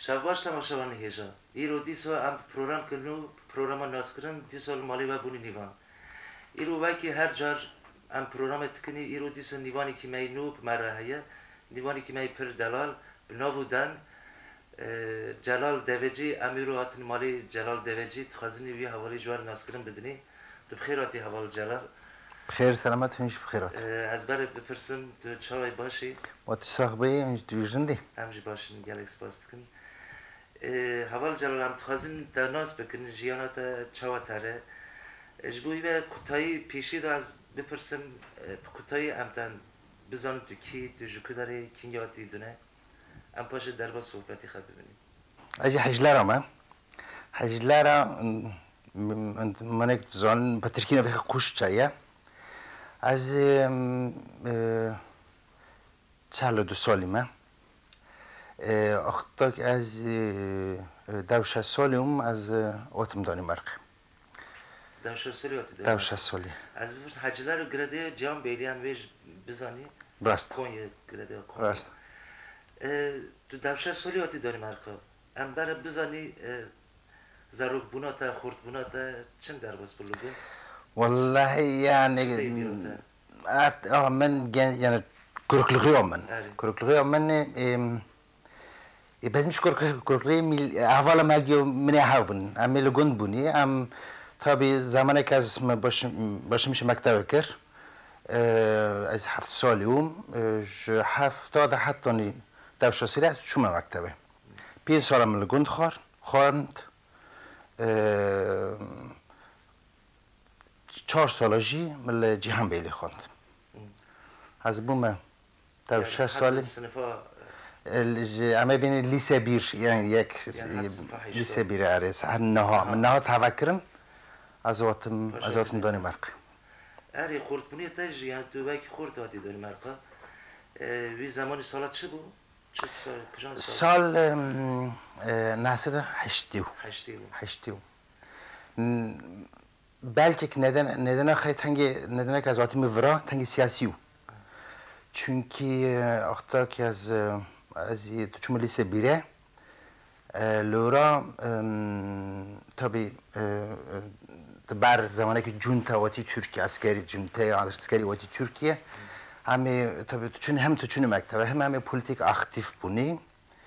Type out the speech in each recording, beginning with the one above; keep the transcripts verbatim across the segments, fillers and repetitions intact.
شباش تماشاوانی هجا ایرو دیسو ام پروگرام کنو پروگرام ناس کردن دیسو مالی و بونی نیوان ایرو وکی هر جار ام پروگرام تکنی ایرو دیسو نیوانی که می نوب مرهیه نیوانی که می پر دلال بنابودن جلال دوجی امیرو هاتن مالی جلال دوجی تخازنی وی حوالی جوار ناس کردن بدنی تو بخیراتی حوال جلال بخیر سلامت همیشه بخیرات از بر بپرسم تو چای باشی و تو ساخبه همیشه دویژندی همجی باشین گلکس باست کن حوال جلال هم تخازن در ناس بکن جیانات چاوا تره اجبوی به کتایی پیشی دا از بپرسم کتایی امتن بزنم تو کی تو جوکو داری کینگاتی دونه ام پاشه در با صحبتی خواه ببینیم اجی حجلارا ما حجلارا منك زون بتركينا في كوش جاية از چهل دو سالی ما اختاک از دوشه سالیم از آتم دانمارک دوشه سالی آتی دانمارک دوشه سالی از بپرس حجلار گرده جام بیلی هم ویج بزانی راست کونی گرده راست تو دوشه سالی آتی دانمارک ام بر بزانی زاروک بوناتا خورد بوناتا چند در باز بلوگه والله يعني ارت اه من يعني كركلغي من كركلغي من بس مش كركلغي ميل احوالا ما جو من هاون ام لگند بوني ام تابي زمانه که از باش باش میشه مکتب کر از هفت سال یوم هفتاد حتی دوشه سالی از چوم مکتبه پنج سال من لگند خار خواند چهار سال جی مل جهان بیلی خواند از بوم تا شش سال اما بین لیسه بیر یعنی یک لیسه بیر عرض هر نها من نها تفکرم از وقتم از وقتم دانمارک اری خورد بونی تاج یعنی تو وقتی خورد آتی دانمارک وی زمانی سالت چه بود سال نهصد و هشتاد هشتاد belki neden neden خیلی تنگ neden که از آتیم ورا تنگ سیاسیو çünkü وقتا که از از تو چون لیسه بیره لورا tabi بر زمانی که جونتا واتی ترکیه عسکری جونتا عسکری واتی ترکیه همه tabi چون هم تو چون مکتب هم همه پلیتیک اکتیف بونی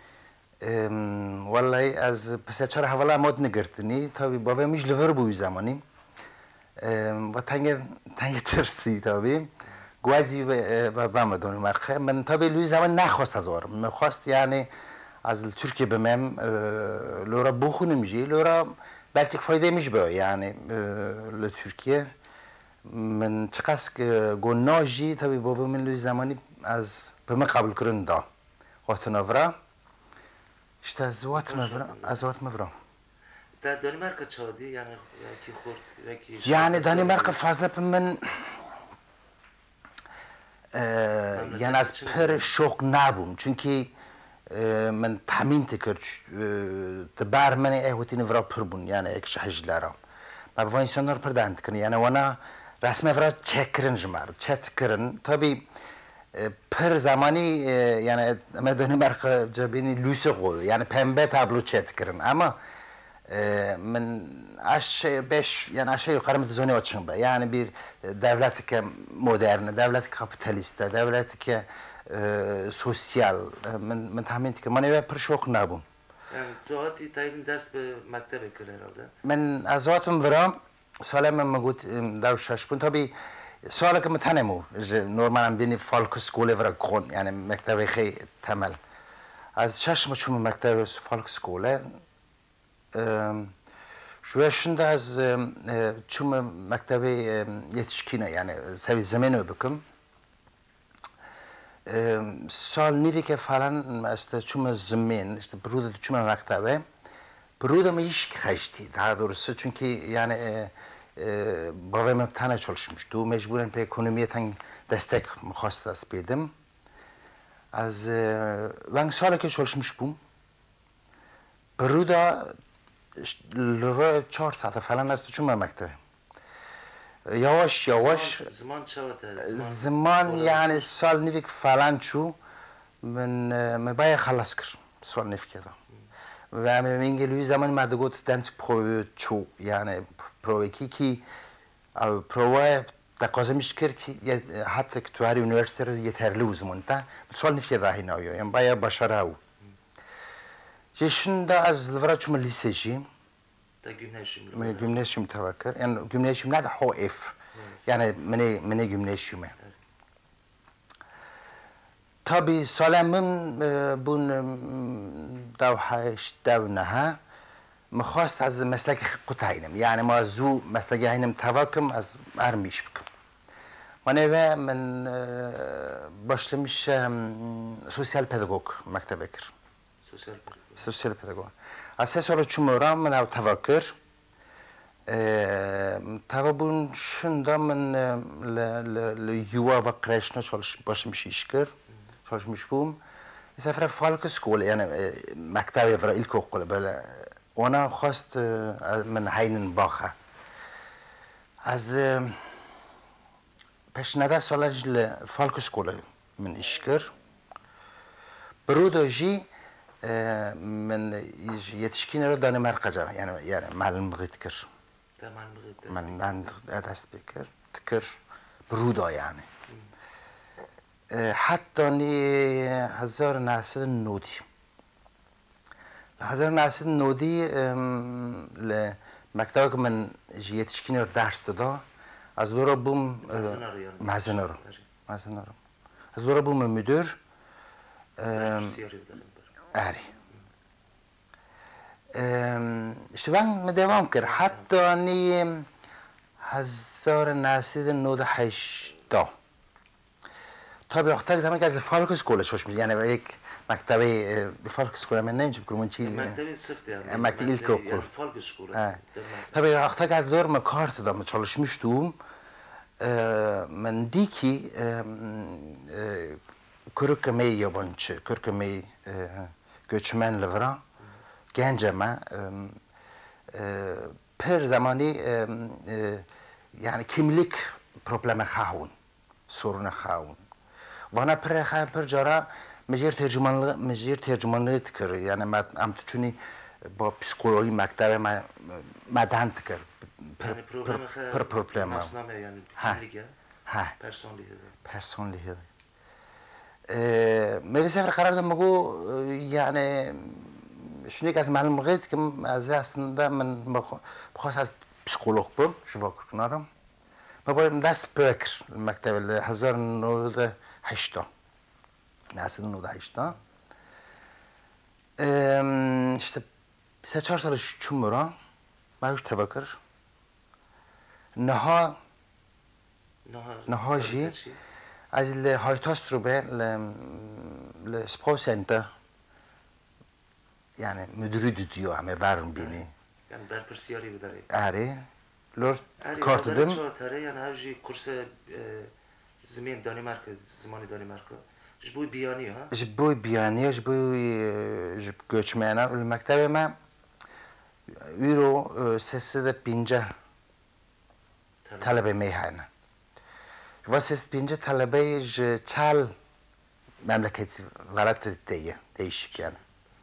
والله از پس چهار حوالا مود نگرتنی tabi بابا میش لور بوی زمانی و تنگ تنگ ترسی tabi گوازی و بام دانمارک من tabi لوی زمان نخواست از وارم میخواست یعنی از ترکیه بمم لورا بخونم جی لورا belki فایده میش با یعنی لترکیه من چقدر گناهی tabi بابا من لوی زمانی از بهم قبول کردن دا وقتناورا işte از وقت مفرا از وقت مفرا در دانمارک چادی یعنی کی خورد یعنی دانمارک فضل من یعنی از پر شوق نبوم çünkü من تامین تکر تبار من ایهوتی نفرا پر بون یعنی اکش حجلارا ما با انسانlar پر دانت کنی یعنی وانا رسم فرا چکرن جمار چت کرن tabi پر زمانی یعنی ما دانمارک جبینی لوسه قو یعنی پنبه تابلو چت کرن اما من اش beş yani aşağı yukarı mutezoni açın be yani bir devlet ki modern devlet kapitalist devlet ki sosyal من من tahmin ki man eve perşok nabum yani doğati tayin dest be mektebe kır herhalde من از وقتم ورام سال من موجود دو شش بون tabi سال که متنمو نورمال ام بینی فالک سکوله ورا کون yani مکتب خیلی temel از شش مچوم مکتب فالک سکوله شویه شنده از چوم مکتب یتشکینه یعنی سوی زمینو بکم سال نیوی که فعلا است چوم زمین است برود چوم مکتبه برودم ایش خشتی daha doğrusu çünkü yani babam tane çalışmıştı mecburen pe ekonomiye tan destek می‌خواست از بدم از ben سالی که çalışmış bum برودا لرا چهار ساعت فعلا است چون مکتبه یواش یواش زمان چقدر زمان یعنی سال نیوی که فعلا چو من من باید خلاص کرد سال نیف کردم و من گلوی زمان مده گفت دانسک پرو چو یعنی پروکی کی پروای تقاضا میشه کرد که حتی که تواری یونیورسیته رو یه ترلو زمان تا سال نفیه راهی ناویو یعنی باید باشاره او جشن دا از لورا چون لیسه جیم تا گیمناشیوم من گیمناشیوم تفکر یعنی گیمناشیوم نه هو اف یعنی من من گیمناشیومه تابی سالم من بون دو هشت دو نه مخواست از مسلک قطعینم یعنی ما زو مسلک هینم تواکم از ارمیش بکم من من başlamış sosyal pedagog mektebe kir. Sosyal pedagog. Sosyal pedagog. Asas olarak çumura men av tavakkır. Tavabun şunda men le yuva ve kreşne çalış başlamış işkir. Çalışmış bum. Mesela Folkeskole yani mektebe ve ilkokul böyle ona خواست من هینن باخه. از پیشنهاد سالش ل فالکسکوله من ایشکر بروداجی من یتشکین رو دانمارک جا یعنی یعنی معلم بگید کر من من دست بکر تکر برودا یعنی حتی نی هزار نسل نودی هزار نسل نودی ل مکتب که من یتشکین رو درس داده از دورا بوم مزنارم مزنارم از دورا بوم müdür آری işte ben devam kır hatta ni هزار نهصد و نود و هشت تا به وقتی زمان که از فالکسکوله شوش میشه یعنی یک مکتب فالکسکوله من نمیشه بگم چی مکتب سفت yani مکتب ilkokul فالکسکوله تا به وقتی که از دور مکارت دادم çalışmıştım من دیکی کرکمی yabancı کرکمی göçmen levra genceme per zamani yani kimlik problemi خواهون sorunu خواهون وانا پر خواهن پر جارا مجیر ترجمانlığı مجیر ترجمانlığı تکر yani ام تچونی با پسیکولوژی مکتب ما مدن تکر yani problemi per problemi masname yani kimlik ha personliği personliği ما سفر قرار دادم مگو یعنی شنیک از معلوم موقعیت که از اصلا من بخواست از پسیکولوژ بودم شفا کنارم ما باید دست بکر مکتب هزار نود و هشت نسل نود و هشت işte سه چهار سالش چون برا باید تفکر نها نها جی از ال هایتاست رو به ل سپاسنته yani müdürü diyor ama varım beni. Yani berpersiyari bu da. Ari, lor kartıdım. Ari, tare yani avcı kursa zemin Danimarka, zamanı Danimarka. Jboy biyani ha? Jboy biyani, jboy jb göçmene. Ül mektebime euro sesi de pince talebe meyhane. و سیست پنجه طلبه ج چال مملکتی غلط دیگه değişken.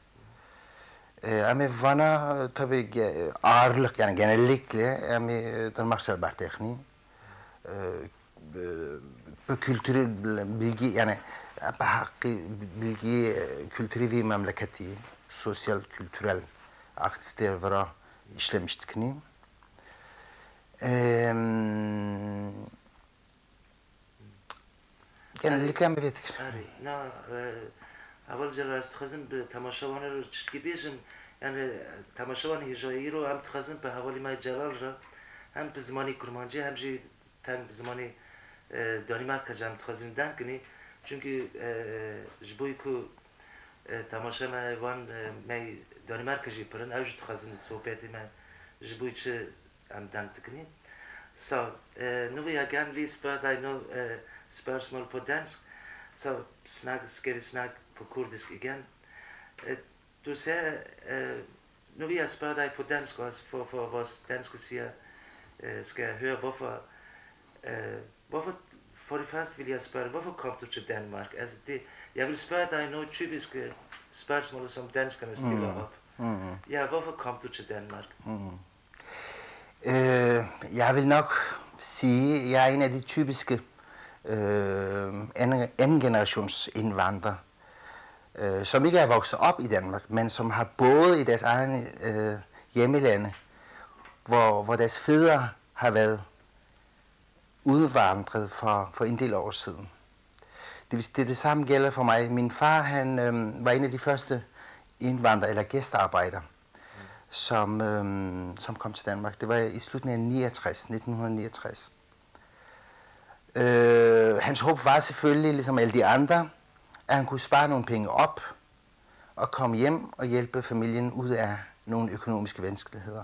Ama bana tabii ağırlık yani genellikle ama Danimarka bertekni bu kültürel bilgi yani hakkı bilgi kültürel memleketi sosyal kültürel aktiviteler var işlemiştik ni. genellikle mi bitik? آره نه اول جلسه خزم به تماشاوان رو چشکی بیشم یعنی تماشاوان هجایی رو هم تخزم به حوالی ما جلال را هم به زمانی کرمانجی هم جی تن به زمانی دانمارک جام تخزم دن کنی چونکه جبوی کو تماشا ما وان می دانمارک جی پرن اوج تخزم صحبت ما جبوی چه هم دن کنی så nu vil jeg gerne lige spørge dig noget spørgsmål på dansk, så snakke, skal vi snakke på kurdisk igen. Du sagde, nu vil jeg spørge dig på dansk også, for, for vores danske siger, skal jeg høre, hvorfor, hvorfor, for det første vil jeg spørge, hvorfor kom du til Danmark? Altså det, jeg vil spørge dig nogle typiske spørgsmål, som danskerne stiller mm. op. Mm. Ja, hvorfor kom du til Danmark? Mm. Øh, jeg vil nok sige, at jeg er en af de typiske øh, anden, anden generations indvandrere, øh, som ikke er vokset op i Danmark, men som har boet i deres egen øh, hjemmelande, hvor, hvor deres fædre har været udvandret for, for en del år siden. Det, det, det samme gælder for mig. Min far han, øh, var en af de første indvandrere eller gæstearbejdere, mm. som, øh, som kom til Danmark. Det var i slutningen af niogtres, nitten niogtres. Øh, hans håb var selvfølgelig, ligesom alle de andre, at han kunne spare nogle penge op og komme hjem og hjælpe familien ud af nogle økonomiske vanskeligheder.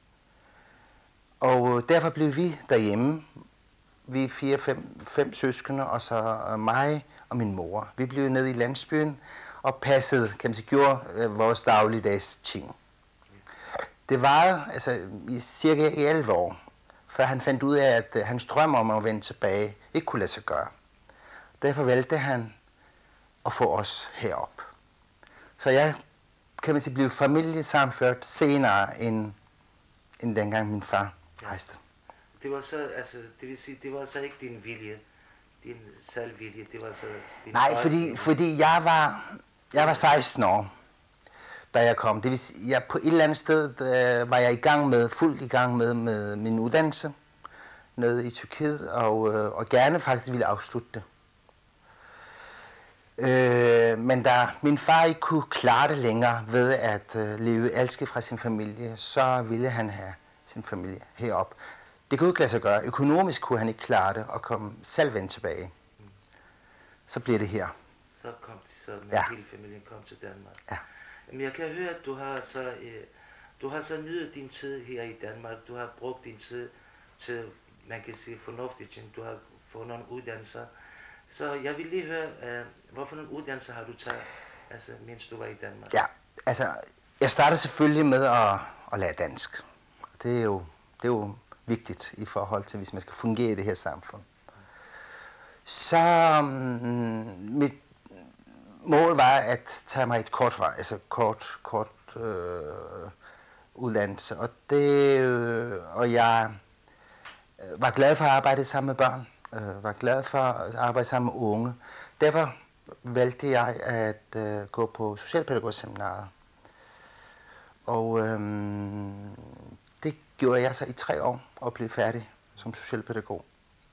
Og derfor blev vi derhjemme. Vi er fire, fem, fem søskende, og så mig og min mor. Vi blev nede i landsbyen og passede, kan man sige, gjorde øh, vores dagligdags ting. Det var altså i cirka elleve år, før han fandt ud af, at øh, hans drøm om at vende tilbage ikke kunne lade sig gøre. Derfor valgte han at få os herop. Så jeg, kan man sige, blev familiesammenført senere, end, end dengang min far rejste. Det var så, altså, det vil sige, det var så ikke din vilje, din selvvilje, det var så din Nej, fordi, fordi jeg var, jeg var seksten år, da jeg kom. Det vil sige, jeg på et eller andet sted øh, var jeg i gang med, fuldt i gang med, med min uddannelse nede i Tyrkiet, og, øh, og gerne faktisk ville afslutte det. Øh, men da min far ikke kunne klare det længere ved at øh, leve adskilt fra sin familie, så ville han have sin familie herop. Det kunne ikke lade sig gøre. Økonomisk kunne han ikke klare det og komme selv vende tilbage. Mm. Så bliver det her. Så kom de så med ja. hele familien kom til Danmark. Ja. Men jeg kan høre, at du har så øh, du har så nydet din tid her i Danmark. Du har brugt din tid til, man kan sige, fornuftige ting. Du har fået nogle uddannelser. Så jeg vil lige høre, øh, hvorfor nogle uddannelser har du taget, altså mens du var i Danmark? Ja, altså jeg startede selvfølgelig med at, at lære dansk. Det er jo, det er jo vigtigt i forhold til, hvis man skal fungere i det her samfund. Så um, mit mål var at tage mig et kort vej, altså kort, kort øh, uddannelse. Og, det, øh, og jeg var glad for at arbejde sammen med børn, øh, var glad for at arbejde sammen med unge. Derfor valgte jeg at øh, gå på socialpædagogseminaret. Og øh, det gjorde jeg så i tre år og blev færdig som socialpædagog.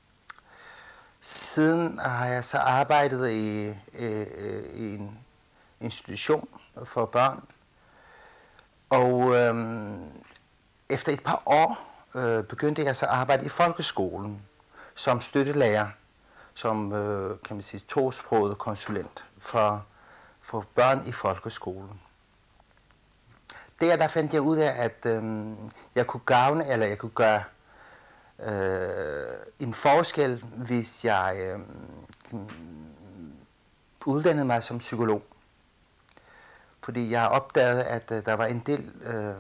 Siden har jeg så arbejdet i, i, i en institution for børn. Og øh, efter et par år øh, begyndte jeg så at arbejde i folkeskolen som støttelærer, som øh, kan man sige, tosproget konsulent for, for børn i folkeskolen. Der, der fandt jeg ud af, at øh, jeg kunne gavne, eller jeg kunne gøre øh, en forskel, hvis jeg øh, uddannede mig som psykolog. Fordi jeg opdagede, at øh, der var en del, øh,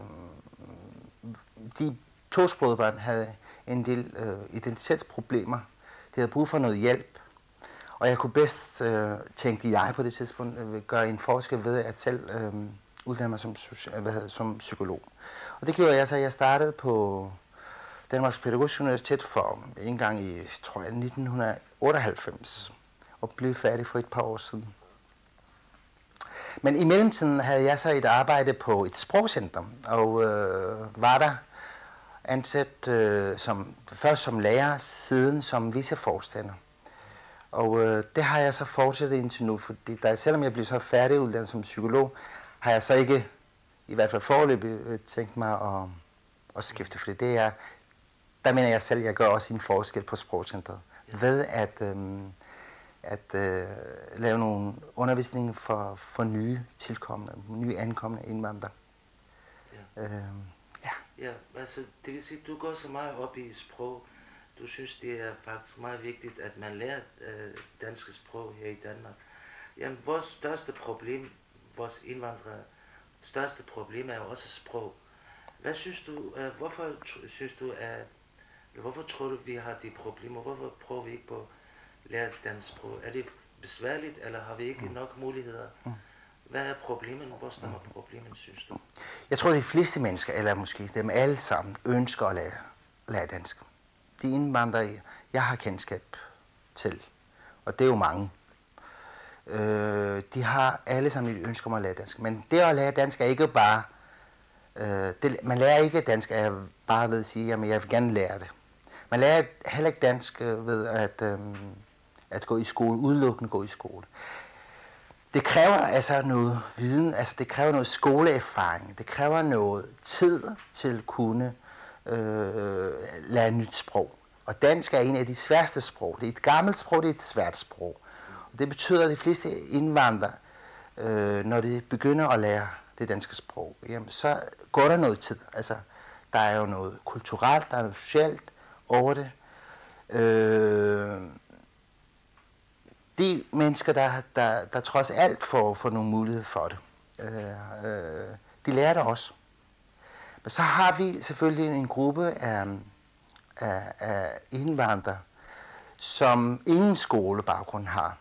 de tosprogede børn havde en del øh, identitetsproblemer. De havde brug for noget hjælp. Og jeg kunne bedst, øh, tænke jeg på det tidspunkt, øh, gøre en forskel ved at selv øh, uddanne mig som, hvad hedder, som psykolog. Og det gjorde jeg så, jeg startede på Danmarks Pædagogiske Universitet for en gang i, tror jeg, nitten otteoghalvfems, og blev færdig for et par år siden. Men i mellemtiden havde jeg så et arbejde på et sprogcenter, og øh, var der ansat øh, som, først som lærer, siden som viceforstander. Og øh, det har jeg så fortsat indtil nu, fordi der, selvom jeg blev så færdiguddannet som psykolog, har jeg så ikke, i hvert fald foreløbig, tænkt mig at, at skifte, fordi det er, der mener jeg selv, at jeg gør også en forskel på sprogcentret, ja. Ved at, øhm, at øh, lave nogle undervisning for, for nye tilkommende, nye ankommende indvandrere. Ja. Øhm, ja. Ja, altså det vil sige, at du går så meget op i sprog. Du synes, det er faktisk meget vigtigt, at man lærer øh, danske sprog her i Danmark. Jamen, vores største problem, vores indvandrere, største problem er også sprog. Hvad synes du, øh, hvorfor synes du, at, hvorfor tror du, vi har de problemer? Hvorfor prøver vi ikke på at lære dansk sprog? Er det besværligt, eller har vi ikke nok muligheder? Hvad er problemet? Hvor stammer problemet, synes du? Jeg tror, de fleste mennesker, eller måske dem alle sammen, ønsker at lære, lære dansk. De indvandrere, jeg har kendskab til, og det er jo mange, øh, de har alle sammen et ønske om at lære dansk. Men det at lære dansk er ikke bare, øh, det, man lærer ikke dansk af bare ved at sige, jamen jeg vil gerne lære det. Man lærer heller ikke dansk øh, ved at, øh, at gå i skole, udelukkende gå i skole. Det kræver altså noget viden, altså det kræver noget skoleerfaring, det kræver noget tid til at kunne øh, lære et nyt sprog. Og dansk er en af de sværeste sprog. Det er et gammelt sprog, det er et svært sprog. Og det betyder, at de fleste indvandrere, øh, når de begynder at lære det danske sprog, jamen, så går der noget tid. Altså, der er jo noget kulturelt, der er noget socialt over det. Øh, de mennesker, der, der, der trods alt får, får nogle mulighed for det, øh, øh, de lærer det også. Men så har vi selvfølgelig en gruppe af, af, af indvandrere, som ingen skolebaggrund har.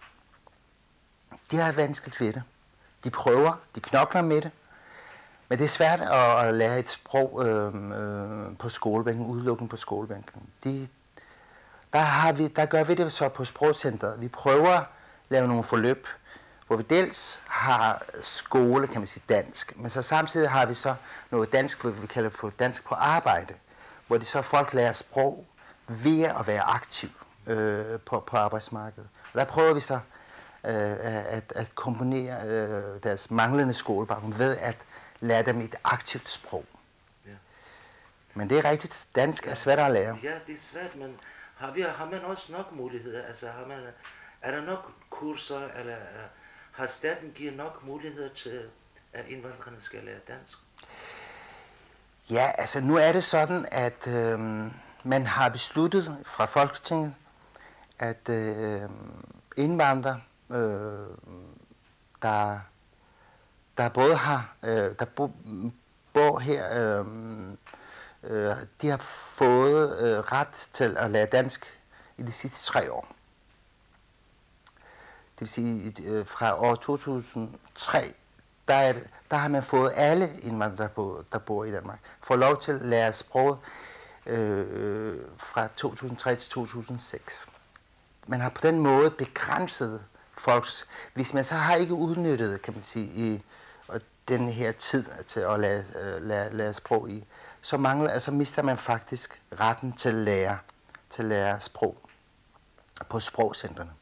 De har vanskeligt ved det. De prøver, de knokler med det, men det er svært at, at lære et sprog øh, øh, på skolebænken, udelukkende på skolebænken. De, der, har vi, der gør vi det så på sprogcentret. Vi prøver at lave nogle forløb, hvor vi dels har skole, kan man sige, dansk, men så samtidig har vi så noget dansk, hvad vi kalder for dansk på arbejde, hvor de så folk lærer sprog ved at være aktiv øh, på, på arbejdsmarkedet. Og der prøver vi så øh, at, at komponere øh, deres manglende skolebaggrund ved at lære dem et aktivt sprog. Ja. Men det er rigtigt, dansk er svært at lære. Ja, det er svært, men har, vi, har man også nok muligheder? Altså, har man, er der nok kurser, eller har staten givet nok muligheder til, at indvandrerne skal lære dansk? Ja, altså nu er det sådan, at øh, man har besluttet fra Folketinget, at øh, indvandrere, øh, der, der både har, øh, der bo, bor her, øh, øh, de har fået øh, ret til at lære dansk i de sidste tre år. Det vil sige, øh, fra år to tusind og tre, der, er, der har man fået alle indvandrere, der bor, der bor i Danmark, får lov til at lære sproget øh, fra to tusind og tre til to tusind og seks. Man har på den måde begrænset folks, hvis man så har ikke udnyttet, kan man sige, i den her tid til at lære, lære, lære sprog i, så mangler, altså mister man faktisk retten til at lære, til at lære sprog på sprogcentrene.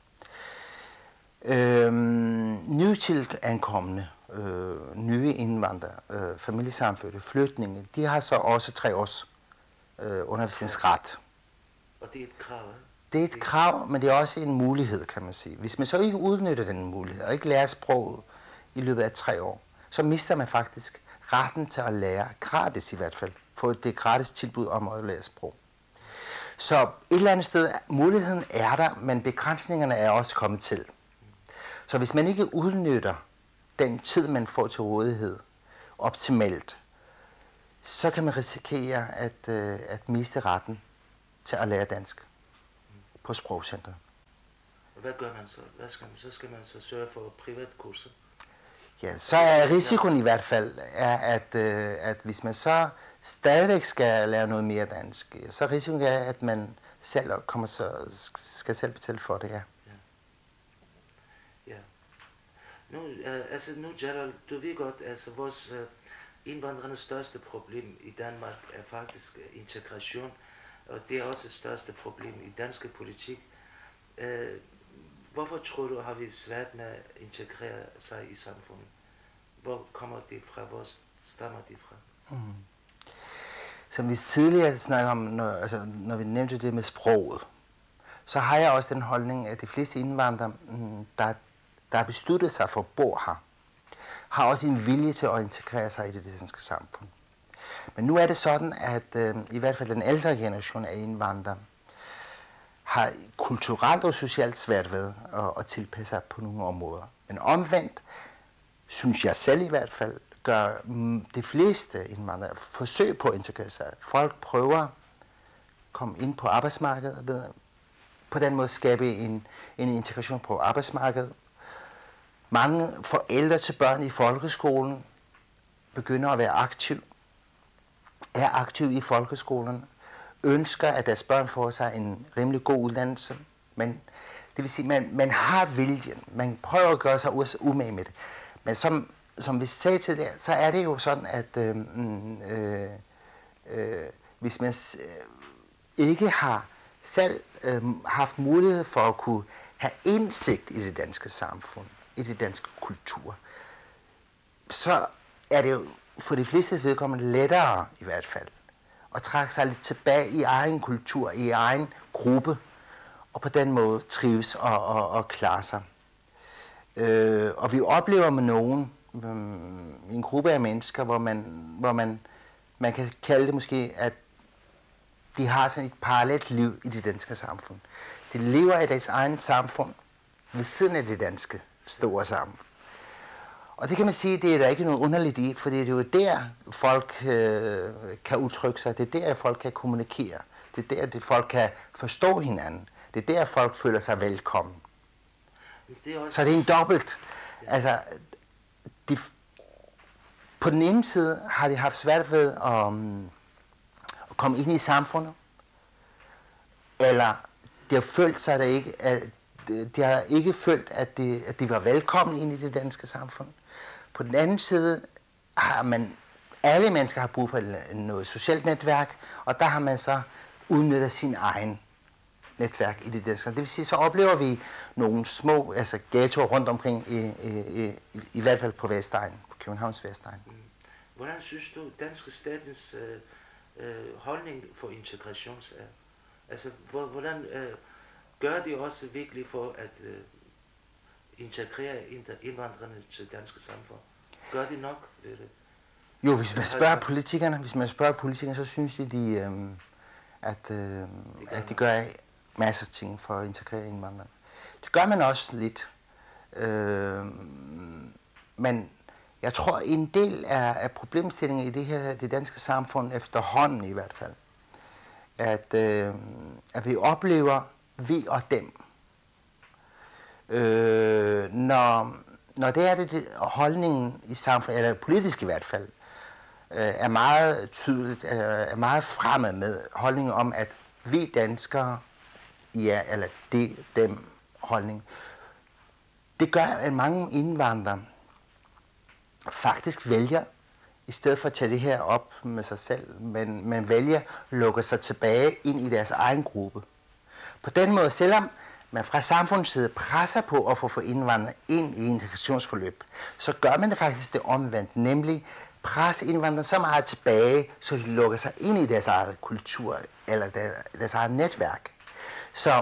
Øhm, nytilankomne, øh, nye indvandrere, øh, familiesammenførte, flygtninge, de har så også tre års øh, undervisningsret. Og det er et krav, ikke? Det er et krav, men det er også en mulighed, kan man sige. Hvis man så ikke udnytter den mulighed, og ikke lærer sproget i løbet af tre år, så mister man faktisk retten til at lære, gratis i hvert fald, for det gratis tilbud om at lære sprog. Så et eller andet sted, muligheden er der, men begrænsningerne er også kommet til. Så hvis man ikke udnytter den tid, man får til rådighed optimalt, så kan man risikere at, øh, at miste retten til at lære dansk på sprogcentret. Hvad gør man så? Hvad skal man? Så skal man så sørge for privatkurser? Ja, så er risikoen i hvert fald, er, at, øh, at hvis man så stadigvæk skal lære noget mere dansk, så er risikoen er, at man selv kommer så, skal selv betale for det, ja. Ja. Ja. Nu, øh, altså nu, Gerald, du ved godt, altså vores øh, indvandrernes største problem i Danmark er faktisk øh, integration, og det er også det største problem i dansk politik. Øh, Hvorfor tror du, har vi svært med at integrere sig i samfundet? Hvor kommer det fra? Hvor stammer det fra? Mm. Som vi tidligere snakkede om, når, altså, når vi nævnte det med sproget, så har jeg også den holdning, at de fleste indvandrere, der, der har besluttet sig for at bo her, har også en vilje til at integrere sig i det danske samfund. Men nu er det sådan, at øh, i hvert fald den ældre generation af indvandrere, har kulturelt og socialt svært ved at, at tilpasse sig på nogle områder. Men omvendt, synes jeg selv i hvert fald, gør de fleste indvandrere forsøg på at integrere sig. Folk prøver at komme ind på arbejdsmarkedet, på den måde skabe en, en integration på arbejdsmarkedet. mange forældre til børn i folkeskolen begynder at være aktiv, er aktiv i folkeskolen, ønsker, at deres børn får sig en rimelig god uddannelse, men det vil sige, man, man har viljen, man prøver at gøre sig umage med det. Men som, som vi sagde til det, så er det jo sådan, at øh, øh, øh, hvis man øh, ikke har selv øh, haft mulighed for at kunne have indsigt i det danske samfund, i det danske kultur, så er det jo for de fleste vedkommende lettere i hvert fald at trække sig lidt tilbage i egen kultur, i egen gruppe, og på den måde trives og, og, og klare sig. Øh, og vi oplever med nogen, øh, en gruppe af mennesker, hvor man, hvor man, man kan kalde det måske, at de har sådan et parallelt liv i det danske samfund. De lever i deres egen samfund ved siden af det danske store samfund. Og det kan man sige, det er der ikke noget underligt i, for det er jo der, folk øh, kan udtrykke sig, det er der, folk kan kommunikere, det er der, det folk kan forstå hinanden, det er der, folk føler sig velkommen. Det er også... Så det er en dobbelt. Ja. Altså, de, på den ene side har de haft svært ved at, um, at komme ind i samfundet, eller de har følt sig, at ikke, at de har ikke følt, at de, at de var velkommen ind i det danske samfund. På den anden side har man, alle mennesker har brug for noget socialt netværk, og der har man så udnyttet sin egen netværk i det danske. Det vil sige, så oplever vi nogle små altså ghettoer rundt omkring, i, i, i, i hvert fald på Vestegnen, på Københavns Vestegn. Mm. Hvordan synes du, danske statens øh, øh, holdning for integration er? Altså, hvordan øh, gør de også virkelig for at øh, integrere indvandrerne til danske samfund? Gør de nok? Det? Jo, hvis man spørger politikerne, hvis man spørger politikerne, så synes de, de øh, at, øh, de at de gør masser af ting for at integrere indvandrerne. Det gør man også lidt. Øh, men jeg tror, en del af, af problemstillingen i det her, det danske samfund efterhånden i hvert fald, at, øh, at vi oplever vi og dem. Øh, når, når det er det, det holdningen i samfundet, eller politisk i hvert fald, øh, er meget tydeligt, øh, er meget fremmed med holdningen om, at vi danskere, ja, eller det, dem holdning, det gør, at mange indvandrere faktisk vælger, i stedet for at tage det her op med sig selv, men man vælger at lukke sig tilbage ind i deres egen gruppe. På den måde, selvom man fra samfundets side presser på at få for indvandrere ind i integrationsforløb, så gør man det faktisk det omvendt, nemlig presse indvandrere så meget tilbage, så de lukker sig ind i deres eget kultur eller deres eget netværk. Så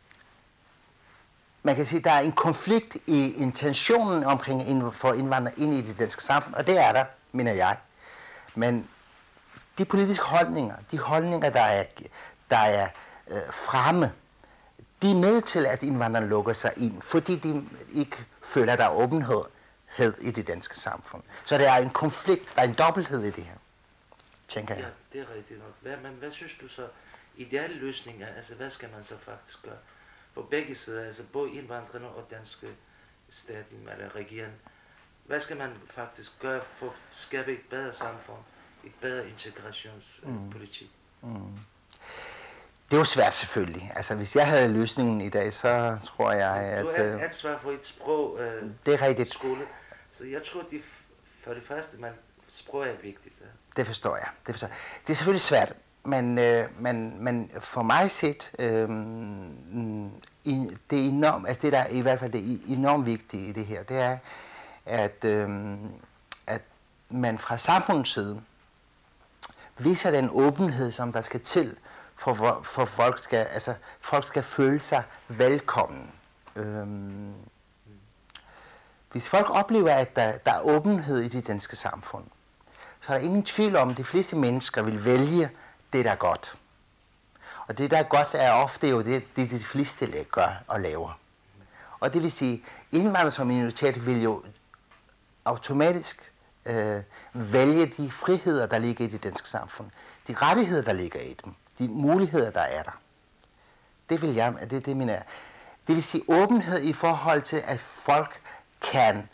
man kan sige, at der er en konflikt i intentionen omkring for indvandrere ind i det danske samfund, og det er der, mener jeg. Men de politiske holdninger, de holdninger, der er, der er øh, fremme, de er med til, at indvandrerne lukker sig ind, fordi de ikke føler, at der er åbenhed i det danske samfund. Så der er en konflikt, der er en dobbelthed i det her, tænker jeg. Ja, det er rigtigt nok. Hvad, men hvad synes du så, ideelle løsninger, altså hvad skal man så faktisk gøre? For begge sider, altså både indvandrerne og danske staten eller regeringen, hvad skal man faktisk gøre for at skabe et bedre samfund, et bedre integrationspolitik? Mm. Mm. Det er jo svært selvfølgelig. Altså hvis jeg havde løsningen i dag, så tror jeg, at... Du har ansvar for et sprog, øh, det er rigtigt. Skole. Så jeg tror, de, for det første, man, sprog er vigtigt. Ja. Det forstår jeg. Det forstår jeg. Det er selvfølgelig svært, men, øh, men, men for mig set, øh, i, det er enormt, altså det der i hvert fald det er enormt vigtigt i det her, det er, at, øh, at man fra samfundets side viser den åbenhed, som der skal til, for, for folk skal, altså folk skal føle sig velkommen. Øhm, hvis folk oplever, at der, der er åbenhed i det danske samfund, så er der ingen tvivl om, at de fleste mennesker vil vælge det, der er godt. Og det, der er godt, er ofte jo det, det de fleste gør og laver. Og det vil sige, indvandrere som minoritet vil jo automatisk øh, vælge de friheder, der ligger i det danske samfund. De rettigheder, der ligger i dem. De muligheder, der er der. Det vil jeg, det, det mener jeg. Det vil sige åbenhed i forhold til, at folk kan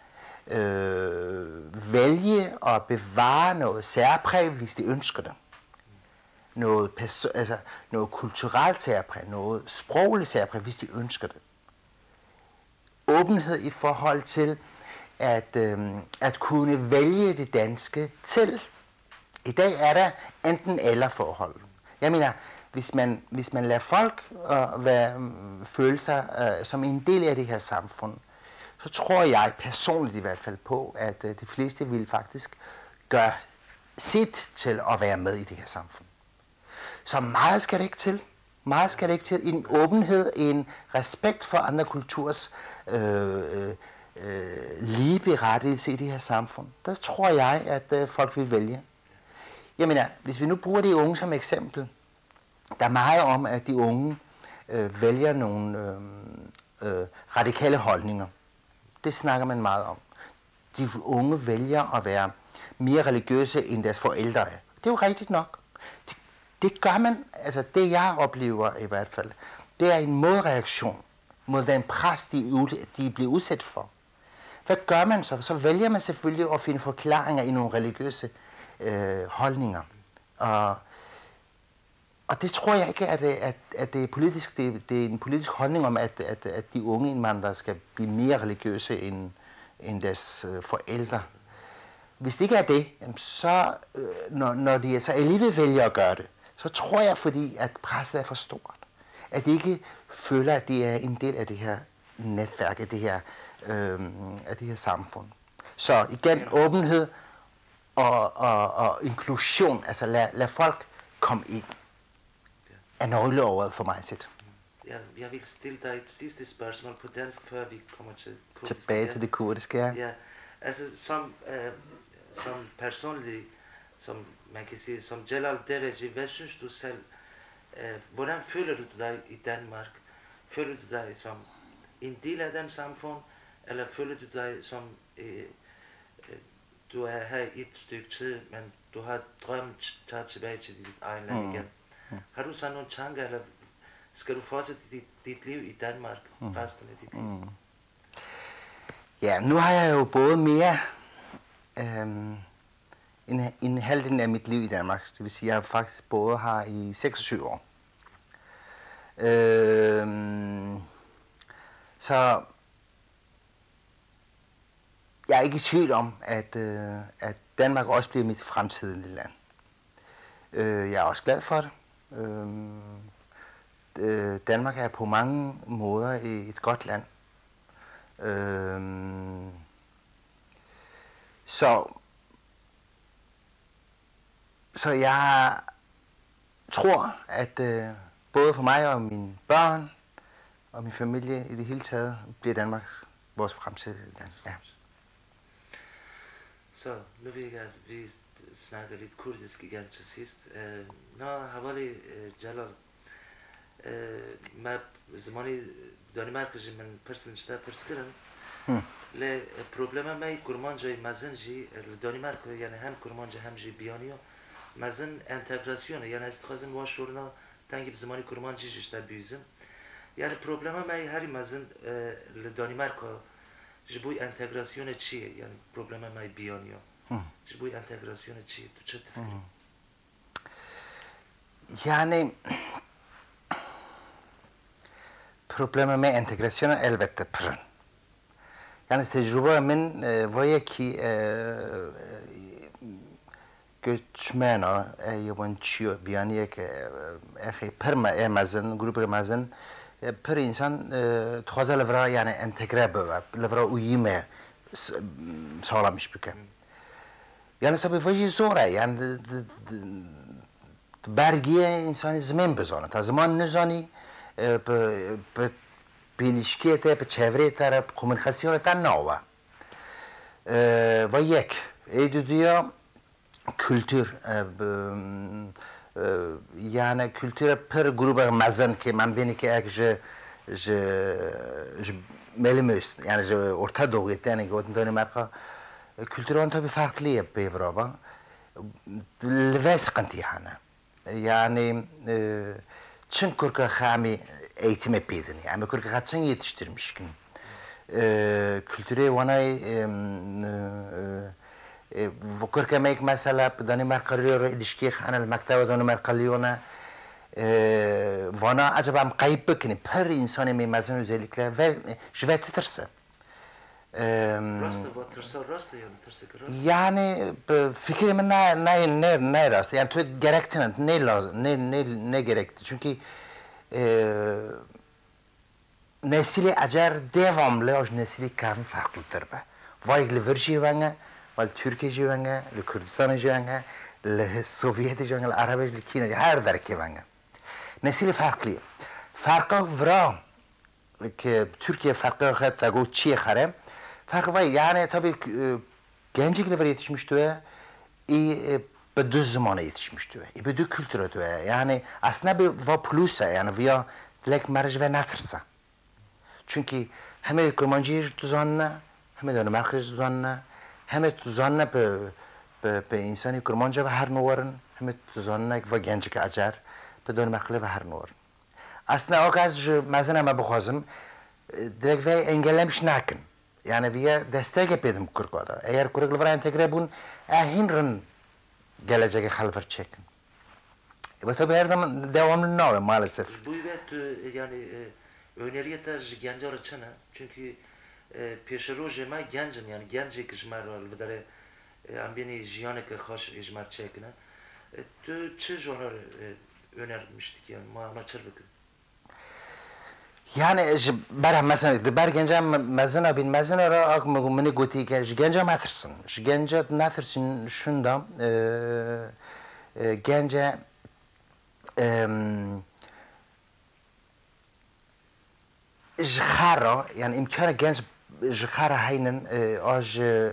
øh, vælge at bevare noget særpræg, hvis de ønsker det. Noget, altså, noget kulturelt særpræg, noget sprogligt særpræg, hvis de ønsker det. Åbenhed i forhold til at, øh, at kunne vælge det danske til. I dag er der enten eller forhold. Jeg mener, hvis man, hvis man lader folk øh, være, føle sig øh, som en del af det her samfund, så tror jeg personligt i hvert fald på, at øh, de fleste vil faktisk gøre sit til at være med i det her samfund. Så meget skal det ikke til. Meget skal det ikke til. En åbenhed, en respekt for andre kulturs øh, øh, øh, ligeberettigelse i det her samfund. Der tror jeg, at øh, folk vil vælge. Jeg mener, hvis vi nu bruger de unge som eksempel, der er meget om, at de unge øh, vælger nogle øh, øh, radikale holdninger. Det snakker man meget om. De unge vælger at være mere religiøse end deres forældre er. Det er jo rigtigt nok. Det, det gør man, altså det jeg oplever i hvert fald, det er en modreaktion mod den pres, de, de bliver udsat for. Hvad gør man så? Så vælger man selvfølgelig at finde forklaringer i nogle religiøse øh, holdninger. Og, og det tror jeg ikke, at det, at, at det er politisk. Det, det er en politisk holdning om, at, at, at de unge indvandrere skal blive mere religiøse end, end deres øh, forældre. Hvis det ikke er det, så øh, når, når de så alligevel vælger at gøre det, så tror jeg, fordi at presset er for stort. At de ikke føler, at de er en del af det her netværk, af det her, øh, af det her samfund. Så igen, åbenhed og, og, og inklusion, altså lad, lad folk komme ind, er nøgleordet for mig set. Ja, jeg vil stille dig et sidste spørgsmål på dansk, før vi kommer til kurdisk. Tilbage til det kurdiske, ja. Ja, altså som, øh, som personlig, som man kan sige, som Celal Deveji, hvad synes du selv, øh, hvordan føler du dig i Danmark? Føler du dig som en del af den samfund, eller føler du dig som, øh, øh, du er her et stykke tid, men du har drømt at tage tilbage til dit egen land igen? Mm. Har du sådan nogle tanker, eller skal du fortsætte dit, dit liv i Danmark, mm. resten af dit liv? Mm. Ja, nu har jeg jo både mere øhm, en, en halvdel af mit liv i Danmark. Det vil sige, at jeg faktisk både har i seksogtyve år. Øhm, så jeg er ikke i tvivl om, at, øh, at Danmark også bliver mit fremtidige land. Øh, jeg er også glad for det. Øh, Danmark er på mange måder et godt land. Øh, så, så jeg tror, at øh, både for mig og mine børn og min familie i det hele taget, bliver Danmark vores fremtidige land. Ja. Så nu vil jeg, at vi snakker lidt kurdisk igen til sidst. نه حوالی جلال ما زمانی دانمارک جی من پرسن شتا پرس کردم ل پروبلم ما کرمان جای مزن جی دانمارک یعنی هم کرمان جی هم جی بیانیو مزن انتگراسیون یعنی استخدام و شورنا تنگی زمانی کرمان جی جشتا بیزم یعنی پروبلم ما هری مزن دانمارک جبوی انتگراسیون چیه یعنی پروبلم ما بیانیو جبوی انتگراسیون چیه تو چه تفکری؟ Yani problemi med integrasyon elbette pırın. Yani tecrübemin var ya ki göçmena yabancı biyaniye ki eğer perma emazın grup emazın per insan tozal levra yani entegre böve levra uyume sağlamış bike. Yani tabii vacı zor yani برگیه انسانی زمین بزنه تا زمان نزانی به پیلشکیه تا به چهره تا به کومونیکاسیون تا نوه و یک ایدو دیا kültür yani kültür per gruba mazan ki man beni ki ek je je je melimüst yani je orta doğuyet yani gotun Danimarka kültürün tabi farklı bir brava ve sıkıntı yani yani çın kurka khami eğitime pedin yani kurka çın yetiştirmiş ki kültüre vanay vukur kemek mesela Danimarka kariyor ilişki hanel mektebe Danimarka Lyon'a vana acaba am kayıp bıkını per insanı mimazın özellikle ve jüve titrse. Rastı batırsa rastı yani tırsı ki rastı. Yani fikrimin ne ne ne ne rastı yani tu gerektiğini ne lazım ne ne ne gerekti çünkü nesili acar devamlı o nesili kavim farklıdır be. Vay Liver jivanga, vay Türkiye jivanga, le Kürdistan jivanga, le Sovyet jivanga, le Arap jivanga, her der jivanga. Nesili farklı. Farkı vram ki Türkiye farkı hatta go çiğ harem. Farkı var yani tabii gençlik Liver yetişmişti ve iyi به دو زمانه yetişmişti ve به دو kültüre ve yani aslında bir va plusa yani via lek marj ve natrsa. Çünkü hem kurmancı tuzanna hem de merkez tuzanna hem tuzanna be be be insani kurmancı ve her nuvarın hem tuzanna ve gençlik acar be dön merkez ve her nuvar. Aslında o gaz mesela ma bخوازم direkt ve engellemiş nakin. Yani via destek edelim kurkada. Eğer kurklar entegre bun ahinrın gelecek halver çekin. Ve tabii her zaman devamlı ne maalesef. Bu evet yani öneriye de gençler için çünkü peşeroje ma gencin yani gençlik icmar var ve dare ambiyeni jiyanek hoş icmar çekin. Tu çi genre önermiştik yani ma çırpık. Yani برای مثلا بر گنجا مزنا بین مزنا را آگ مگو منی گویی که گنجا ماترسن گنجا ناترسن شوندام گنجا جخارا yani imkanı genç jخارا هینن آج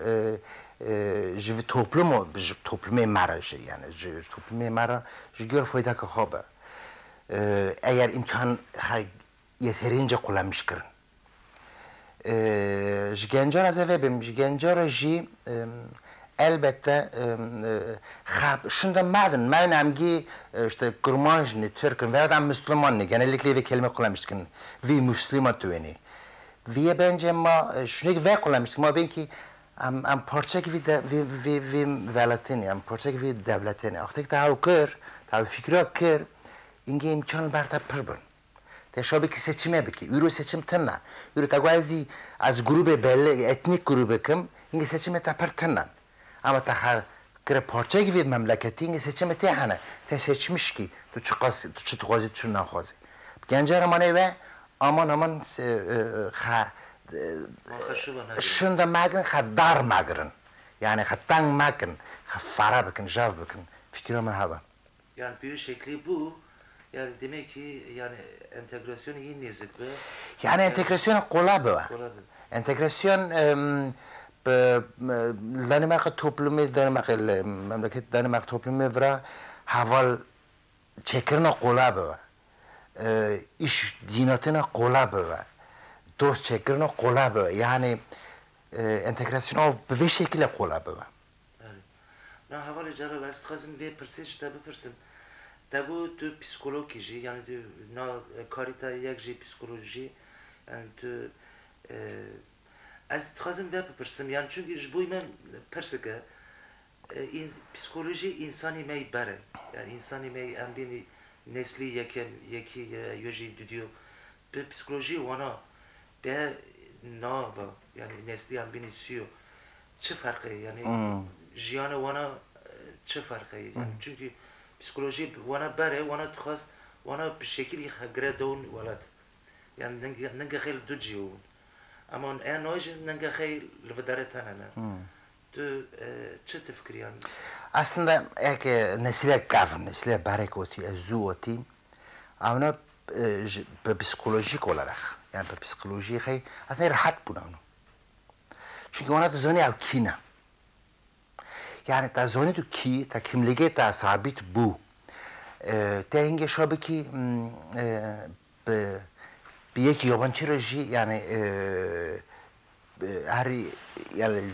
جوی توپلمو توپلمه مرج yani توپلمه مرا جگر فایده که خوبه eğer imkan yeterince kullanmış kırın. Gençler az evvel benim gençler ji elbette hap şunda madem ben amgi işte kurmanjni Türk'ün veya da Müslümanni genellikle bir kelime kullanmışken vi Müslüman tüveni. Vi bence ma şunu ve kullanmıştık ma ben ki am am parça gibi de vi vi vi velatini am parça gibi devletini. Artık daha kır, daha fikri kır. İnge imkan barda pırbın. Teşabı ki seçime biki. Euro seçim tınna. Euro taguazi az grubu belli etnik grubu kim inge seçime tapar tınnan. Ama taha kire parça gibi memleketi inge seçime tehane. Te seçmiş ki tu çıkası tu çıtğazı tu naxazı. Gençler mane ve aman aman ha şunda magın ha dar magırın. Yani ha tang magın ha fara bakın jav bakın. Fikrim hava. Yani bir şekli bu. Yani demek ki yani entegrasyon iyi nezik be. Yani entegrasyon kolay be. Entegrasyon Danimarka toplumu Danimarka memleket Danimarka toplumu vra haval çekirne kolay be. İş dinatına kolay be. Dost çekirne kolay be. Yani entegrasyon o bir şekilde kolay be. Yani. Ne haval icra vast kazım ve persej tabi persin. Tabu tu psikoloji yani tu na karita yakji psikoloji yani tu az trazım ve persim yani çünkü bu men persike psikoloji insani mey bare yani insani mey ambini nesli yekem yeki yoji düdüyor bu psikoloji wana be na va yani nesli ambini siyo çi farkı yani jiyana wana çi farkı yani çünkü psikoloji wana bare wana txas wana bir şekilde hagredon walat yani nenge khayl dujiyon ama en hoje nenge khayl lvadaretana tu çi tefkir yani aslında ek nesile kavim nesile barekoti azuoti avna psikolojik olarak yani psikoloji hay aslında rahat buna çünkü ona zoni av kina yani ta zoni tu ki ta kimlige ta sabit bu te hinge şabe ki bir yeki yabancı reji yani her yani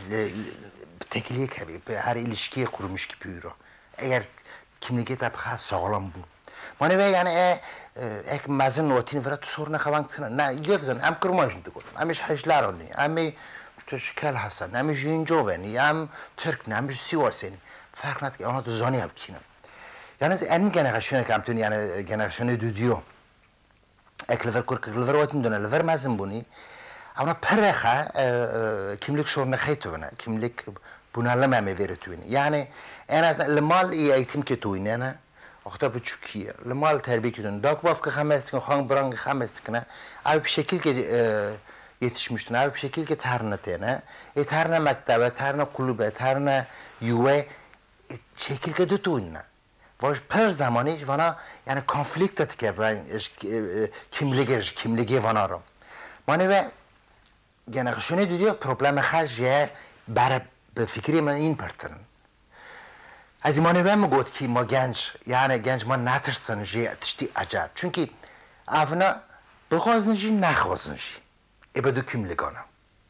teklilik gibi her ilişkiye kurmuş gibi yürü eğer kimlige ta bxa sağlam bu مانه وی یعنی یک مزن واتین ورا تو سور نخوان کنه نه یادتون ام کرماش نگفتم امش حجلارونی امی تشکل حسن امی جینجوونی ام ترک نه امی سیواسنی فرق نداره آنها تو زانی هم کینم یعنی از این جنراسیون که امتون یعنی جنراسیون دودیو اکلور کور کلور واتین دونه لور مزن بونی اونا پرخه kimlik sorunu خیتونه kimlik bunalım mi veretüğünü yani en az lemal eğitim ketüğünü yani akta bu Türkiye lemal terbiye ketüğünü dakbaf ki xamestik xang brang xamestik ne abi bir şekil ki yetişmiştin abi bir şekil ki ternetene e terne mektebe terne kulübe terne yuve şekil ki dütüğünü var per zamanı vana yani konflikt etke ben kimliğe kimliğe vanaram mane ve جنراسیون دیگه پروبلم خرجه برای به فکری من این پرتن از این مانه بهم گفت که ما گنج یعنی گنج ما نترسن جی تشتی عجب چون که اونا بخوازن جی نخوازن جی ابدو کم لگانه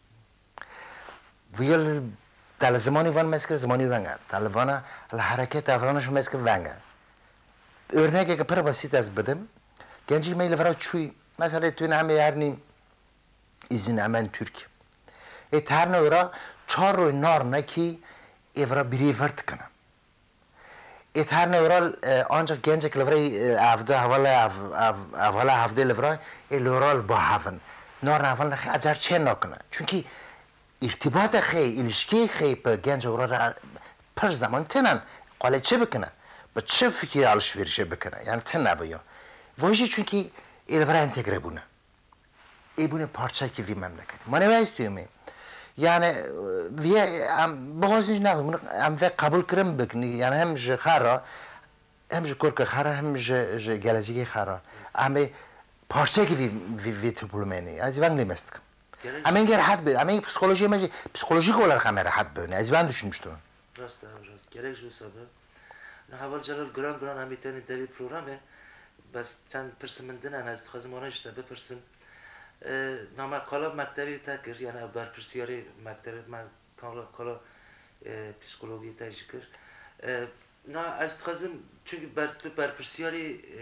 ویل دل زمانی وان مسکر زمانی ونگه دل وانا الحرکت افرانش مسکر ونگه örnek که پر بسیط از بدم گنجی میل ورا چوی مثلا تو همه یارنی izin hemen Türk. E terne ora çarro nar ne ki evra biri vert kana. E terne ora ancak gencek levray avda havala av havala havda levray e loral bahavn. Nar havala xi acar çe nakna. Çünkü irtibat xi ilişki xi pe genç ora per zaman tenen qale çe bikna. Ba çe fikir alışverişe bikna. Yani tenavıyor. Voji çünkü evra entegre buna. ای بونه پارچه که وی مملکت ما نمیست تویمی یعنی وی ام بغازش نه ام وی قبول کرم بکنی یعنی هم ج خرا هم ج کرک خرا هم ج ج گلجی خرا اما پارچه که وی وی وی تپولمنی از وان نمیست کم اما اینگر حد بر اما این پسیکولوژی ماجی پسیکولوژیک olarak kamera حد بونه از وان düşünmüştüm راست راست gerek şu sabah نه اول جلال گران گران همیتانی دری پروگرامه بس چند پرسمندن انا از خازم آنها اشته بپرسم نام کالا مکتبی تکر یعنی برپرسیاری مکتب من کالا کالا پسیکولوژی تجکر نه از خازم چون بر تو برپرسیاری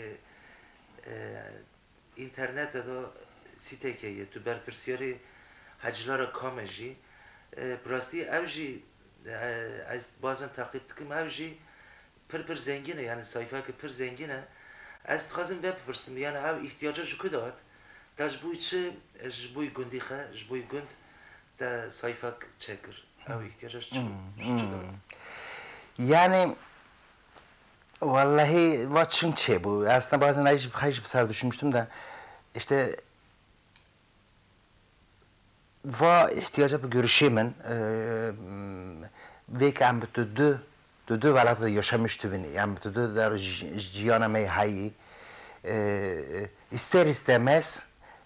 اینترنت دا سیته کیه تو برپرسیاری حجلار کامجی براستی اوجی از بازن تعقیب کم اوجی پر پر زنگینه یعنی sayfa که پر زنگینه از خازم بپرسم یعنی او احتیاجا جو داد تا جبوی چه جبوی گندی خه جبوی گند تا sayfa چکر او احتیاجا چه داد yani vallahi watching çe bu aslında bazen hiç hiç bir sar düşünmüştüm de işte va ihtiyaca bir görüşemin ve ki am tutu tutu vallahi yaşamıştı beni yani tutu der ciyana mey hayi ister istemez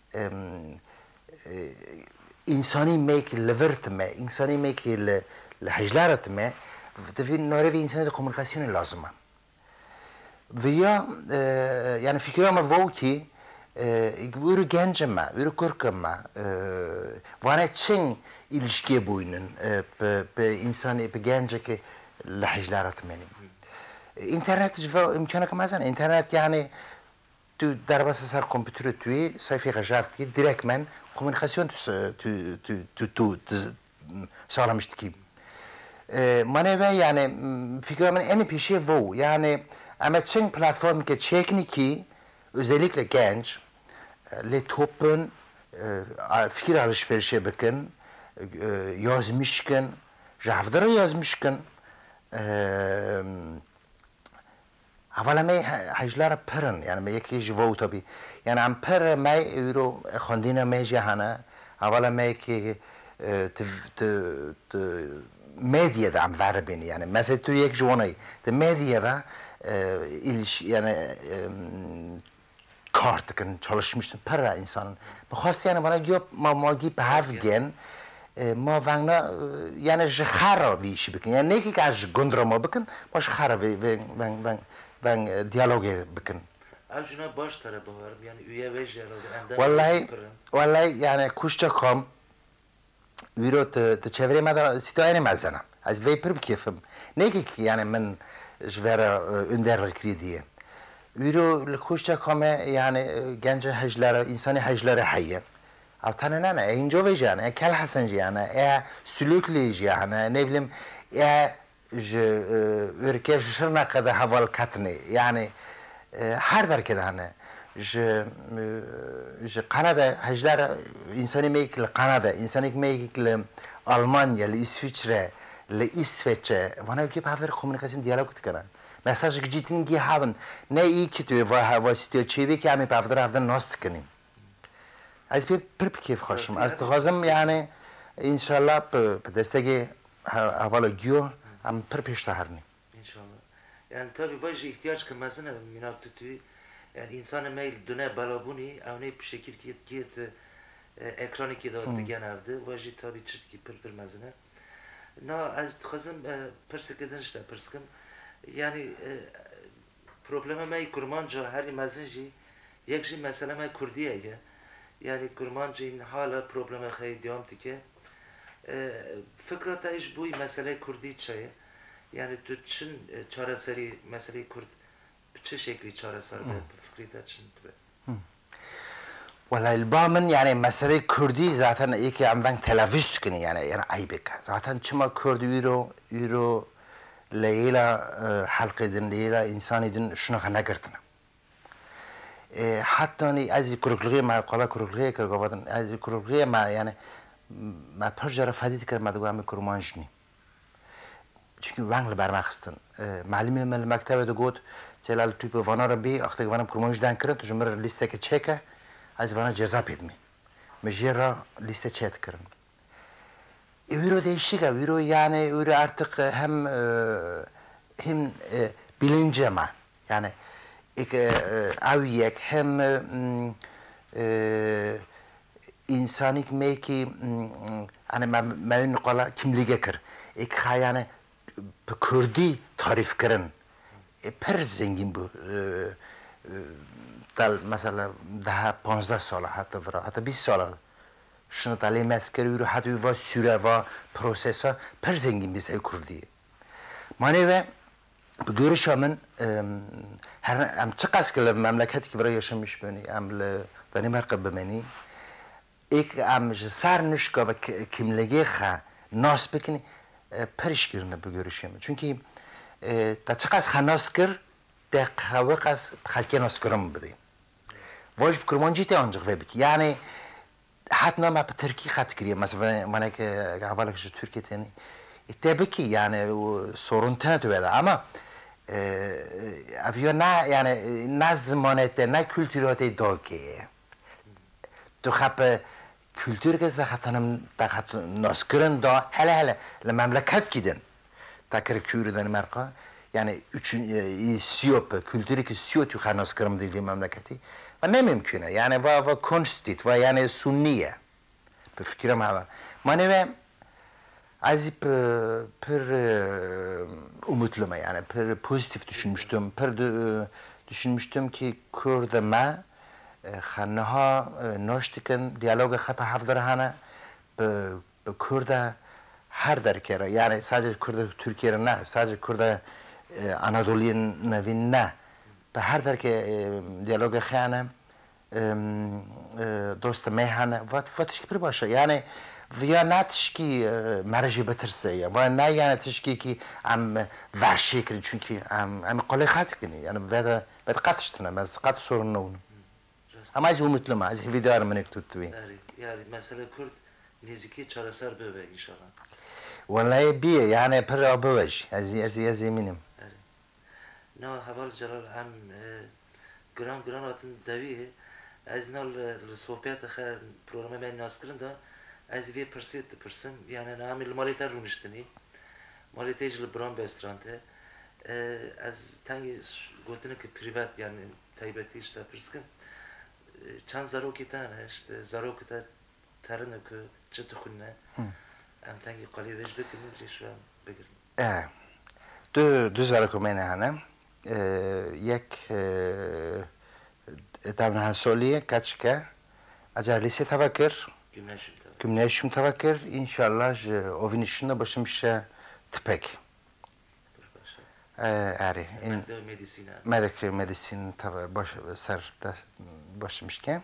insani mek levertme insani mek الحجلارتme في نوري إنسان الكوميونيكاسيون لازمة ويا يعني فكرة ما فوتي يقولوا جنجما يقولوا كركما وانا تشين ilişkiye boyunun بإنسان بجنجك الحجلارتمني إنترنت جوا إمكانك مثلا إنترنت يعني تو در بس سر کامپیوتر توی صفحه غجافتی direkt من کومونیکاسیون تو تو تو تو sağlamıştı ki maneve yani fikrimin en peşi bu yani ama Çin platformu ki tekniki özellikle genç le topun fikir alışverişe bakın yazmışken javdara yazmışken اولا می حجلار پرن یعنی می یکی جو تابی یعنی ام پر می رو خواندینا می جهانه اولا می که ت ت ت medya da am var beni yani mesela tu yek jwanay de medya da iliş yani kartken çalışmıştım para insanın bu khast yani bana diyor ma magi behavgen ما وانگنا یعنی جخارا ویش بکن یعنی نه که از گندرما بکن باش خارا و و و و دیالوگ بکن. آجنا باش تره باورم یعنی اویه ویش دیالوگ. والله والله یعنی کشته کام ویرو ت تچهره ماذا سیتوانی مزنم از وی پر بکیفم نه که یعنی من جوره اندر کردیه ویرو لکوشت کامه یعنی گنج هجلر انسانی هجلر حیه او تنه نه نه اینجا ویجانه کل حسن جیانه اه سلوک لی جیانه نبلیم اه ج ورکش شرنا قده حوال کتنی یعنی هر در که دهنه ج ج قنادا هجلر انسانی میکل قنادا انسانی میکل آلمانیا لإسفیچره لإسفیچه وانه که به هفته کمیونیکاسیون دیالوگ کنن مساج جیتین گی هاون نه ای که توی واه واسطه چیوی که همی به هفته هفته ناست کنیم از پی پر کیف خوشم از تخازم یعنی انشالله به دستگی اول گیو هم پر پیشته هرنیم انشالله یعنی تا بیواج احتیاج که مزنه میناب تو توی یعنی انسان میل دونه بلابونی اونه بشکل که کیت اکرانی که داد دیگه نفته واجی تا بی چرت که پر پر مزنه نه از تخازم پرس کدنش ده پرس کم یعنی پروبلم می کرمان جا هری مزنجی یک جی مثلا می کردیه یه یعنی کرمان جا این حالا پروبلم خیلی دیام تیکه فکرات ایش بوی مسئله کردی چیه یعنی تو چن چاره سری مسئله کرد چه شکلی چاره سر به فکری تا چن به ولی البامن یعنی مسئله کردی ذاتاً یکی عمدن تلافیست کنی یعنی یعنی عیبه که ذاتاً چما کردی رو رو لیلا حلقه دن لیلا انسانی دن شنو خنگرتنا حتی نی از کرکلگی ما قلا کرکلگی کرگوادن از کرکلگی ما یعنی ما پرجار فدیت کرد ما دوام کرمانجنی چون وانگل برمخستن معلمی من المکتب دو گود جلال توی به وانا رو بی اخته وانم کرمانج دان کرد تو جمر لیسته که چکه از وانا جزا پیدمی مجیر را لیسته چت کردن ویرو دیشیگه ویرو یعنی ویرو artık هم هم bilince ما yani ek aviyek hem insanik meki hani ben qala kimlige kir ek yani به کردی تعریف کردن پر زنگین بود دل مثلا ده پانزده ساله حتی ورا حتی بیست ساله شنو تعلیم اسکری رو حتی و سوره و پروسسا پر زنگین بیست ای کردی مانه و به گورش من هر ام چقدر که مملکتی که برای یاشمیش بینی ام دانمارک بمنی یک ام سر نشکا و کملگی خا ناس بکنی پرش گیرنده بگوریشیم چون که تا چقدر خناس کر دقیق از خلکی ناس کرم بده واجب کرمانجی تا آنجا بکی یعنی حتی ما به ترکی خط کریم مثلا من که اول که ترکی تنی اتبکی یعنی سورون تنه تو بده اما افیا نه یعنی نه زمانت نه کلتورات داگه تو خب kültür که دخترم دخت ناسکرن دا هله هله لمملکت کدن تکر کور دانمارک یعنی üçün سیوب kültüri که سیو تو خناسکرم دیوی مملکتی و نمیمکنه یعنی و و کنستیت و یعنی سنیه به فکرم هوا منو از پر umutluyum yani per pozitif düşünmüştüm per düşünmüştüm ki Kurduma خانها ناشتکن دیالوگ خب حفظ هنه به به کرد هر درکره یعنی sadece کرد ترکیه نه sadece کرد آنادولی نوین نه به هر درکه دیالوگ خیانه دوست میهنه و وقتش که باشه یعنی ویا نتشکی مرجی بترسه و نه یعنی تشکی که ام ورشی کنی چون که ام ام قلی خط کنی یعنی بعد بعد قطشتنم از قط سورن نون اما از umutluyum از هیدار من اکتوتوی yani mesela Kürt niziki çaresar böyle inşallah والله بیه یعنی پر آبوش از از از eminim نه حوال جلال هم گران گران atın davi از نال صحبت خیر پروگرام من ناس کردن از وی پرسید پرسم yani نامی مالیت رونشتنی مالیت اجل برام بسترانته از تنگی گفتن که پریوات yani تایبتی işte پرسکم چند زاروکی تن هست زاروکی تا ترنه که چه تخونه ام تنگی قالی ویش بکنیم جیش رو بگیریم اه دو دو زاروکی منه هنم یک دامنه سالیه کچکه اجر لیسی تفکر گمناشم تفکر انشالله اوینشونه باشمشه تپک آره این مدرک مدیسین مدرک مدیسین تا باش سر باش میشکم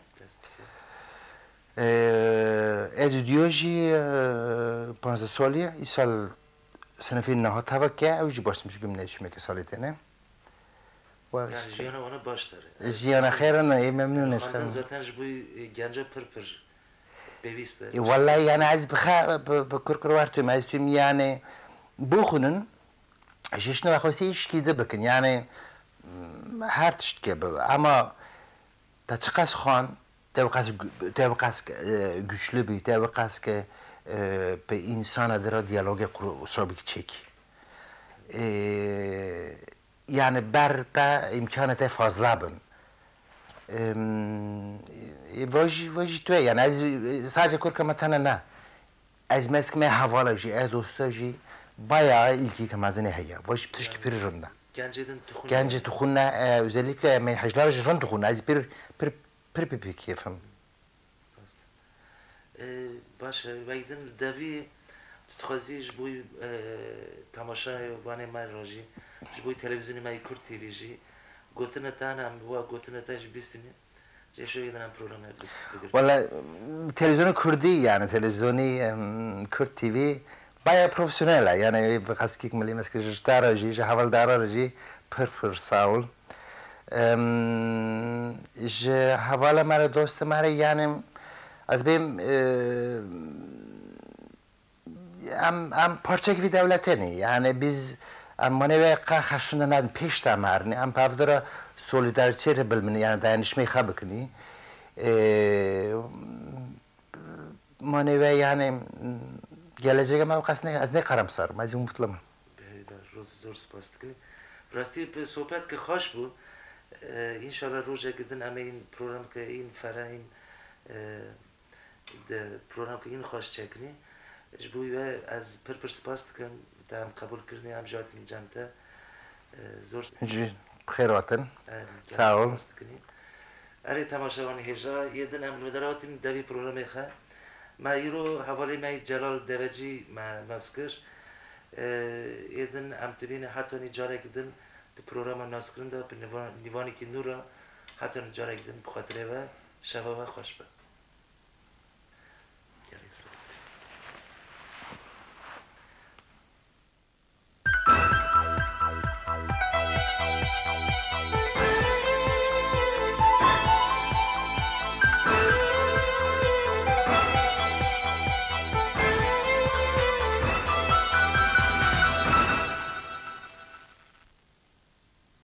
ادیوجی پانزده سالیه این سال سنفی نه تا که اوجی باش میشکم نشون که سالی تنه و جیان آنها باش داره جیان خیره نه ممنونش خواندن ذاتن جبوی گنجا پر پر بویسته والله يعني عايز بخا بكركر وارتم عايز تم يعني بوخنن شش نوع خوسيش كده بكن يعني هرتشت كبه ama تشقاس خان تبقاس تبقاس güçlü bir تبقاس که به انسان در دیالوگ قربی چکی yani برتا امکانات فاضله بن واجی واجی توی یعنی از sadece کرک مثلا نه از مسک می حوالجی از دوستاجی bayağı ilgi kemazine heye واجی بتشکی پیر رنده Genceden تخونه gence تخونه özellikle من حجلار جران تخونه از پیر پیر پیر پیر کیفم باشه ویدن دوی تخوازی جبوی تماشای وانه من راجی جبوی تلویزیونی من کرد تیویجی گوتنه تانم و گوتنه تاج بیستنی جشو یدنم پروگرام بگیر والله تلویزیون کردی یعنی تلویزیونی کرد تیوی باید پروفسیونله یعنی بخاطر که ملی مسکر جداره جی جه حوال داره جی پر پر ساول جه حواله مره دوست مره یعنی از بیم ام ام parçak bir devleteni yani biz manevi kahşında nad peş tamarni am pavdara solidarite bilmeni yani dayanışmayı habıkni manevi yani geleceğe mevkasına az ne karamsar mazim mutlama روز زور سپاس کنی راستی به صحبت که خوش بود انشالله روزه گدن اما این پروگرام که این فرا این پروگرام که این خوش چکنی جبوی و از پر پر سپاس کن دام قبول کردنی هم جاتنی جمعه زور جی خیراتن ساول اره تماشاوانی هجا یه دن هم مداراتین دوی پروگرام خواه ما ایرو حوالی ما جلال دوجی ما ناسکر یه دن هم تبین حتی نجاره کدن تو پروگرام ناسکرن دا پر نیوانی که نورا حتی نجاره کدن بخاطره و شبه و خوش بد